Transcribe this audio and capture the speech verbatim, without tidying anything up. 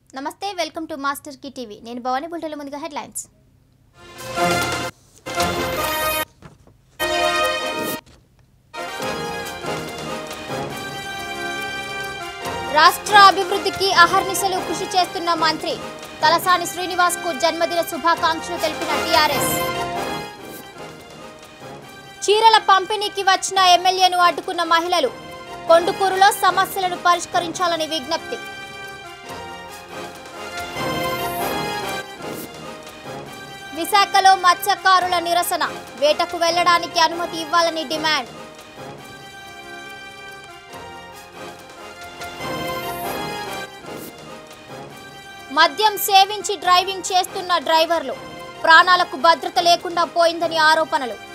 నమస్తే welcome to master key TV నేను భవాని బుల్టెల ముందుగా హెడ్లైన్స్ రాష్ట్ర అభివృద్ధికి అహర్నిశలు కృషి చేస్తున్న మంత్రి తలసాని శ్రీనివాస్ కు జన్మదిన శుభాకాంక్షలు తెలిపిన టీఆర్ఎస్ చీరల పంపిణీకి వచ్చిన ఎమ్మెల్యేను అడ్డుకున్న మహిళలు కొండుకూరులో సమస్యలను పరిష్కరించాలని విజ్ఞప్తి విశాఖలో మత్స్యకారుల నిరసన వేటకు వెళ్లడానికి అనుమతి ఇవ్వాలని డిమాండ్ మద్యం సేవించి డ్రైవింగ్ చేస్తున్న డ్రైవర్లు ప్రాణాలకు భద్రత లేకుండా పోయిందని ఆరోపణలు